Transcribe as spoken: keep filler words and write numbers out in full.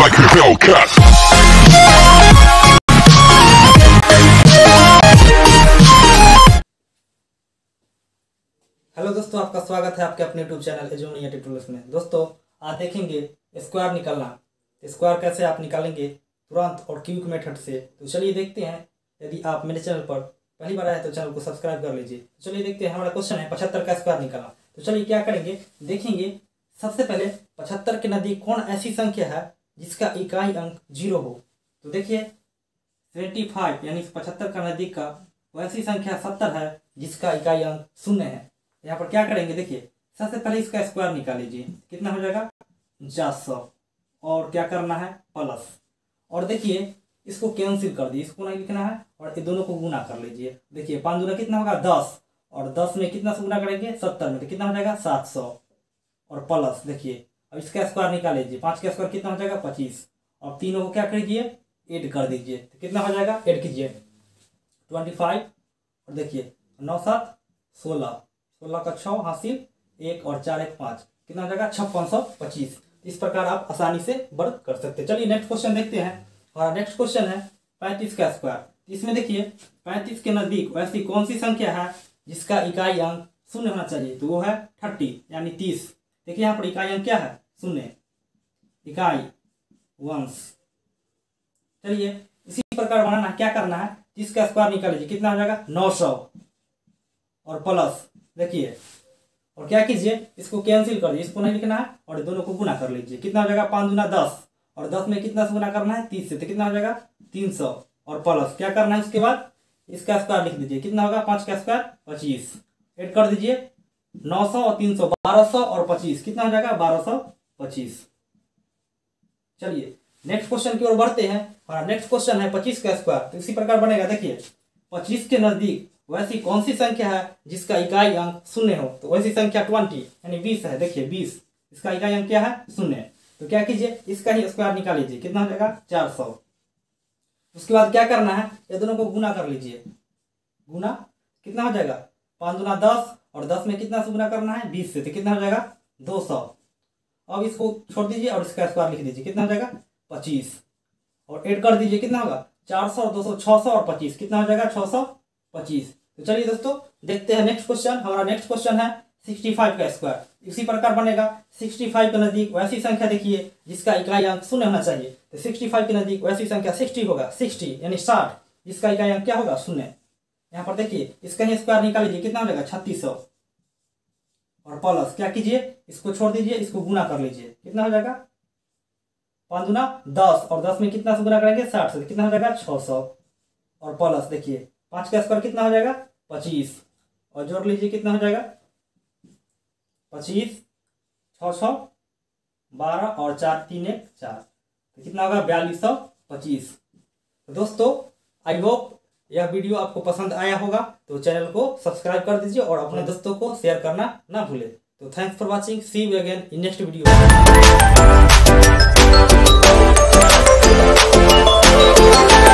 like a Hellcat. Hello दोस्तों, आपका स्वागत है आपके अपने यूट्यूब चैनल एजुनिया ट्यूटोरियल्स में। दोस्तों आज देखेंगे स्क्वायर निकालना। स्क्वायर कैसे आप निकालेंगे तुरंत और क्विक मेथड से। तो चलिए देखते हैं। यदि आप मेरे चैनल पर पहली बार आए तो चैनल को सब्सक्राइब कर लीजिए। तो चलिए देखते हैं। हमारा क्वेश्चन है पचहत्तर का स्क्वायर निकालना। तो चलिए क्या करेंगे देखेंगे। सबसे पहले पचहत्तर के नज़दीक कौन ऐसी संख्या है जिसका इकाई अंक जीरो हो। तो देखिए सेवेंटी फाइव यानी पचहत्तर का नज़दीक का वैसी संख्या सत्तर है जिसका इकाई अंक शून्य है। यहाँ पर क्या करेंगे देखिए, सबसे पहले इसका स्क्वायर निकाल लीजिए। कितना हो जाएगा चार सौ, और क्या करना है प्लस, और देखिए इसको कैंसिल कर दिए, इसको नहीं लिखना है और ये दोनों को गुना कर लीजिए। देखिए पाँच गुना कितना होगा दस, और दस में कितना से गुना करेंगे सत्तर में, तो कितना हो जाएगा सात सौ, और प्लस देखिए अब इसका स्क्वायर निकाल लीजिए। पाँच का स्क्वायर कितना हो जाएगा पच्चीस, और तीनों को क्या कीजिए ऐड कर दीजिए। तो कितना हो जाएगा ऐड कीजिए ट्वेंटी फाइव, और देखिए नौ सात सोलह, सोलह का छः हासिल एक, और चार एक पाँच, कितना हो जाएगा छप्पन सौ पच्चीस। इस प्रकार आप आसानी से वर्क कर सकते हैं। चलिए नेक्स्ट क्वेश्चन देखते हैं। हमारा नेक्स्ट क्वेश्चन है पैंतीस का स्क्वायर। इसमें देखिए पैंतीस के नज़दीक वैसी कौन सी संख्या है जिसका इकाई अंक शून्य होना चाहिए। तो वो है थर्टी यानी तीस। देखिए यहाँ पर इकाई अंक क्या है शून्य, इकाई वंश। चलिए इसी प्रकार बनाना है, क्या करना है जिसका स्क्वायर निकाल लीजिए। कितना हो जाएगा नौ सौ, और प्लस देखिए, और क्या कीजिए इसको कैंसिल कर दीजिए, इसको नहीं लिखना है और दोनों को गुना कर लीजिए। कितना हो जाएगा पाँच गुना दस, और दस में कितना से गुना करना है तीस से, तो कितना हो जाएगा तीन सौ, और प्लस क्या करना है उसके बाद इसका स्क्वायर लिख दीजिए। कितना होगा पाँच का स्क्वायर पच्चीस, ऐड कर दीजिए नौ सौ और तीन सौ बारह सौ, और पच्चीस कितना हो जाएगा बारह सौ पच्चीस। चलिए नेक्स्ट क्वेश्चन की ओर बढ़ते हैं। हमारा नेक्स्ट क्वेश्चन है पच्चीस का स्क्वायर। तो इसी प्रकार बनेगा। देखिए पच्चीस के नजदीक वैसी कौन सी संख्या है जिसका इकाई अंक शून्य हो। तो वैसी संख्या ट्वेंटी यानी बीस है। देखिए बीस, इसका इकाई अंक क्या है शून्य। तो क्या कीजिए इसका ही स्क्वायर निकाल लीजिए। कितना हो जाएगा चार सौ। उसके बाद क्या करना है ये दोनों को गुना कर लीजिए। गुना कितना हो जाएगा पाँच गुना दस, और दस में कितना से गुना करना है बीस से, तो कितना हो जाएगा दो सौ। अब इसको छोड़ दीजिए और इसका स्क्वायर लिख दीजिए। कितना हो जाएगा पच्चीस, और ऐड कर दीजिए। कितना होगा चार सौ, दो सौ, छः सौ, और पच्चीस, कितना हो जाएगा छः सौ पच्चीस। तो चलिए दोस्तों देखते हैं नेक्स्ट क्वेश्चन। हमारा नेक्स्ट क्वेश्चन है पैंसठ का स्क्वायर। इसी प्रकार बनेगा पैंसठ के नजदीक वैसी संख्या देखिए जिसका इकाई अंक शून्य होना चाहिए। तो पैंसठ के नजदीक वैसी संख्या साठ होगा, साठ यानी साठ, जिसका इकाई अंक क्या होगा शून्य। यहाँ पर देखिए इसका ही स्क्वायर निकाल लीजिए। कितना हो जाएगा छत्तीस सौ, और प्लस क्या कीजिए इसको छोड़ दीजिए, इसको गुना कर लीजिए। कितना हो जाएगा पाँच गुना दस, और दस में कितना से गुना करेंगे साठ से, कितना हो जाएगा छः सौ, और प्लस देखिए पाँच का स्क्वायर कितना हो जाएगा पच्चीस, और जोड़ लीजिए कितना हो जाएगा पच्चीस, छः सौ बारह, और चार तीन एक चार, तो कितना होगा बयालीस सौ पच्चीस। तो दोस्तों आई होप यह वीडियो आपको पसंद आया होगा। तो चैनल को सब्सक्राइब कर दीजिए और अपने दोस्तों को शेयर करना ना भूले। तो thanks for watching, see you again in next video.